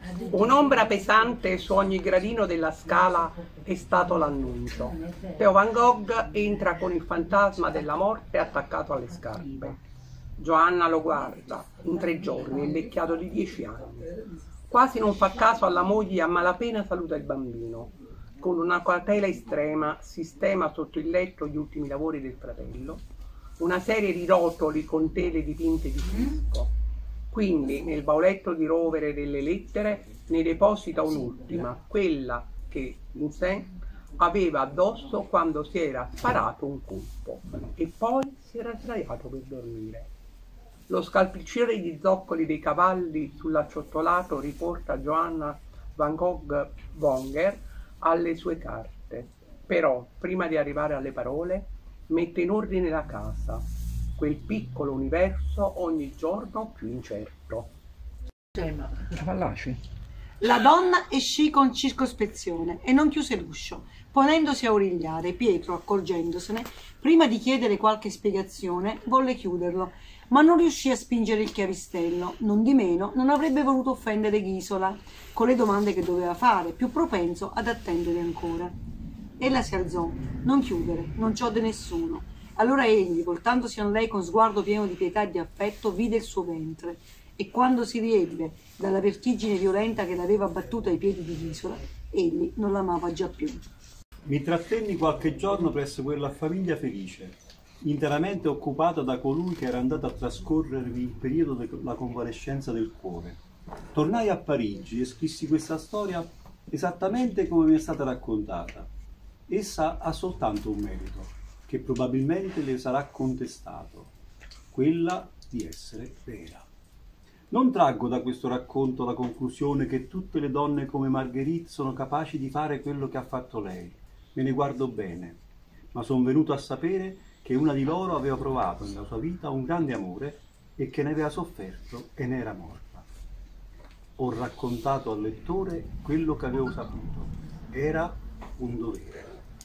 Un'ombra pesante su ogni gradino della scala è stato l'annuncio. Theo Van Gogh entra con il fantasma della morte attaccato alle scarpe. Joanna lo guarda, in 3 giorni, è invecchiato di 10 anni. Quasi non fa caso alla moglie, a malapena saluta il bambino. Con una cautela estrema sistema sotto il letto gli ultimi lavori del fratello, una serie di rotoli con tele dipinte di fresco. Quindi nel bauletto di rovere delle lettere ne deposita un'ultima, quella che Vincent aveva addosso quando si era sparato un colpo e poi si era sdraiato per dormire. Lo scalpicciare di zoccoli dei cavalli sull'acciottolato riporta Joanna Van Gogh Bonger alle sue carte. Però, prima di arrivare alle parole, mette in ordine la casa, quel piccolo universo ogni giorno più incerto. La donna escì con circospezione e non chiuse l'uscio, ponendosi a origliare. Pietro, accorgendosene, prima di chiedere qualche spiegazione, volle chiuderlo, ma non riuscì a spingere il chiavistello. Nondimeno non avrebbe voluto offendere Ghisola con le domande che doveva fare, più propenso ad attendere ancora. Ella si alzò. Non chiudere, non c'ho di nessuno. Allora egli, voltandosi a lei con sguardo pieno di pietà e di affetto, vide il suo ventre e quando si riebbe dalla vertigine violenta che l'aveva battuta ai piedi di Ghisola, egli non l'amava già più. Mi trattenni qualche giorno presso quella famiglia felice, interamente occupata da colui che era andato a trascorrervi il periodo della convalescenza del cuore. Tornai a Parigi e scrissi questa storia esattamente come mi è stata raccontata. Essa ha soltanto un merito, che probabilmente le sarà contestato, quella di essere vera. Non traggo da questo racconto la conclusione che tutte le donne come Marguerite sono capaci di fare quello che ha fatto lei. Me ne guardo bene, ma sono venuto a sapere che una di loro aveva provato nella sua vita un grande amore e che ne aveva sofferto e ne era morta. Ho raccontato al lettore quello che avevo saputo. Era un dovere.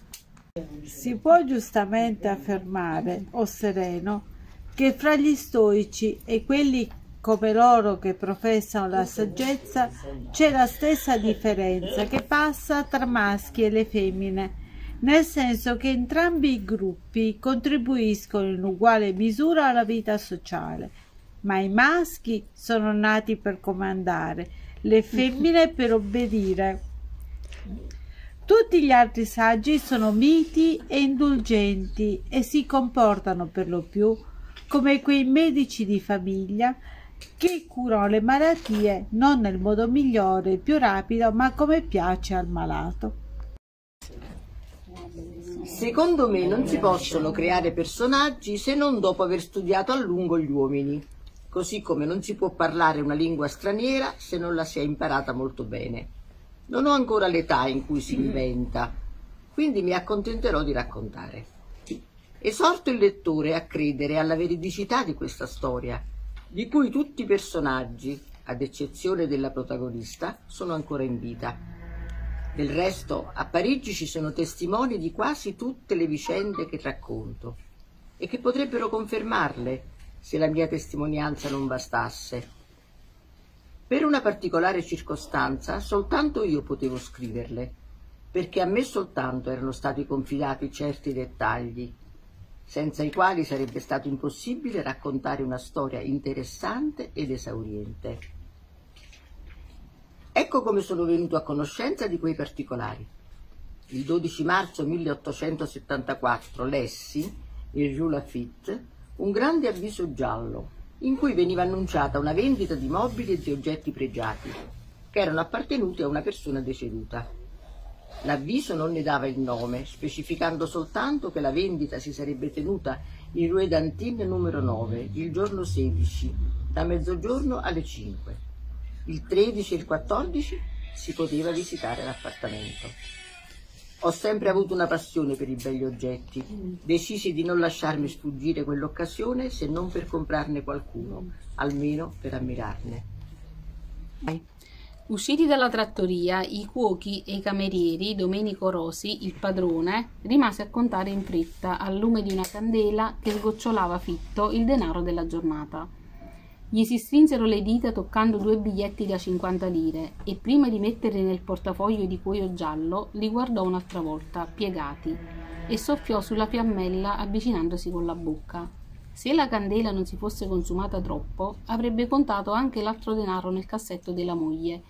Si può giustamente affermare, o Sereno, che fra gli stoici e quelli come loro che professano la saggezza c'è la stessa differenza che passa tra maschi e le femmine, nel senso che entrambi i gruppi contribuiscono in uguale misura alla vita sociale, ma i maschi sono nati per comandare, le femmine per obbedire. Tutti gli altri saggi sono miti e indulgenti e si comportano per lo più come quei medici di famiglia che curano le malattie non nel modo migliore e più rapido, ma come piace al malato. Secondo me non si possono creare personaggi se non dopo aver studiato a lungo gli uomini, così come non si può parlare una lingua straniera se non la si è imparata molto bene. Non ho ancora l'età in cui si inventa, quindi mi accontenterò di raccontare. Esorto il lettore a credere alla veridicità di questa storia, di cui tutti i personaggi, ad eccezione della protagonista, sono ancora in vita. Del resto, a Parigi ci sono testimoni di quasi tutte le vicende che racconto e che potrebbero confermarle se la mia testimonianza non bastasse. Per una particolare circostanza soltanto io potevo scriverle, perché a me soltanto erano stati confidati certi dettagli, senza i quali sarebbe stato impossibile raccontare una storia interessante ed esauriente. Ecco come sono venuto a conoscenza di quei particolari. Il 12 marzo 1874 lessi, in Rue Lafitte, un grande avviso giallo, in cui veniva annunciata una vendita di mobili e di oggetti pregiati, che erano appartenuti a una persona deceduta. L'avviso non ne dava il nome, specificando soltanto che la vendita si sarebbe tenuta in Rue d'Antin numero 9, il giorno 16, da mezzogiorno alle 5. Il 13 e il 14 si poteva visitare l'appartamento. Ho sempre avuto una passione per i belli oggetti, decisi di non lasciarmi sfuggire quell'occasione se non per comprarne qualcuno, almeno per ammirarne. Usciti dalla trattoria, i cuochi e i camerieri, Domenico Rosi, il padrone, rimase a contare in fretta, al lume di una candela che sgocciolava fitto il denaro della giornata. Gli si strinsero le dita toccando 2 biglietti da 50 lire e prima di metterli nel portafoglio di cuoio giallo li guardò un'altra volta, piegati, e soffiò sulla fiammella avvicinandosi con la bocca. Se la candela non si fosse consumata troppo, avrebbe contato anche l'altro denaro nel cassetto della moglie.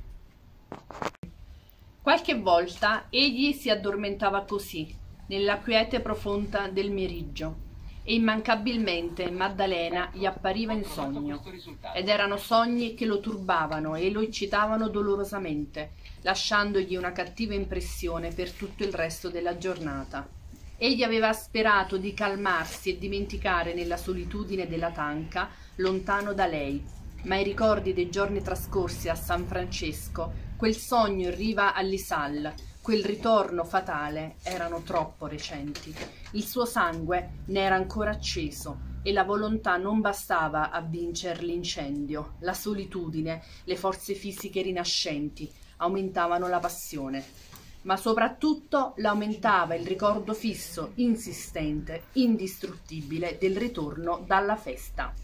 Qualche volta egli si addormentava così, nella quiete profonda del meriggio, e immancabilmente Maddalena gli appariva in sogno, ed erano sogni che lo turbavano e lo eccitavano dolorosamente, lasciandogli una cattiva impressione per tutto il resto della giornata. Egli aveva sperato di calmarsi e dimenticare nella solitudine della tanca, lontano da lei, ma i ricordi dei giorni trascorsi a San Francesco, quel sogno in riva all'Isal, quel ritorno fatale erano troppo recenti. Il suo sangue ne era ancora acceso e la volontà non bastava a vincer l'incendio. La solitudine, le forze fisiche rinascenti aumentavano la passione, ma soprattutto l'aumentava il ricordo fisso, insistente, indistruttibile del ritorno dalla festa.